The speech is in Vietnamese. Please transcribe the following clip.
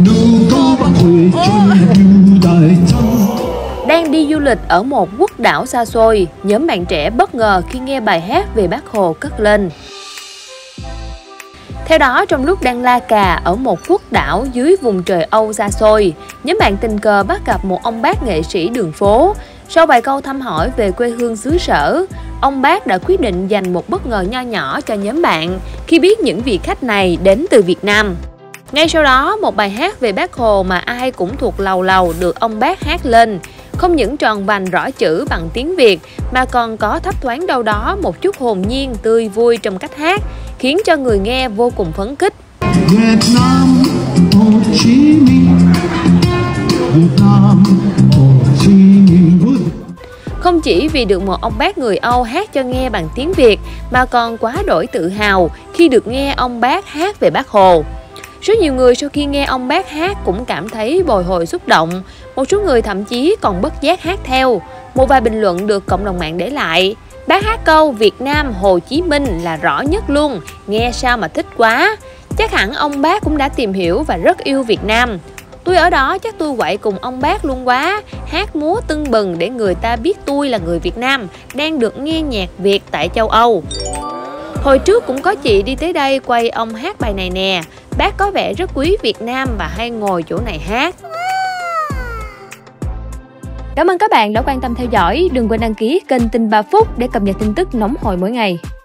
Đang đi du lịch ở một quốc đảo xa xôi, nhóm bạn trẻ bất ngờ khi nghe bài hát về Bác Hồ cất lên. Theo đó, trong lúc đang la cà ở một quốc đảo dưới vùng trời Âu xa xôi, nhóm bạn tình cờ bắt gặp một ông bác nghệ sĩ đường phố. Sau vài câu thăm hỏi về quê hương xứ sở, ông bác đã quyết định dành một bất ngờ nho nhỏ cho nhóm bạn khi biết những vị khách này đến từ Việt Nam. Ngay sau đó, một bài hát về Bác Hồ mà ai cũng thuộc lầu lầu được ông bác hát lên. Không những tròn vành rõ chữ bằng tiếng Việt mà còn có thấp thoáng đâu đó một chút hồn nhiên tươi vui trong cách hát, khiến cho người nghe vô cùng phấn khích. Việt Nam, Hồ Chí Minh, Việt Nam, Hồ Chí Minh. Không chỉ vì được một ông bác người Âu hát cho nghe bằng tiếng Việt mà còn quá đổi tự hào khi được nghe ông bác hát về Bác Hồ. Rất nhiều người sau khi nghe ông bác hát cũng cảm thấy bồi hồi xúc động, một số người thậm chí còn bất giác hát theo. Một vài bình luận được cộng đồng mạng để lại: bác hát câu Việt Nam Hồ Chí Minh là rõ nhất luôn, nghe sao mà thích quá. Chắc hẳn ông bác cũng đã tìm hiểu và rất yêu Việt Nam. Tôi ở đó chắc tôi quậy cùng ông bác luôn quá, hát múa tưng bừng để người ta biết tôi là người Việt Nam, đang được nghe nhạc Việt tại châu Âu. Hồi trước cũng có chị đi tới đây quay ông hát bài này nè, bác có vẻ rất quý Việt Nam và hay ngồi chỗ này hát. Cảm ơn các bạn đã quan tâm theo dõi, đừng quên đăng ký kênh Tin 3 Phút để cập nhật tin tức nóng hổi mỗi ngày.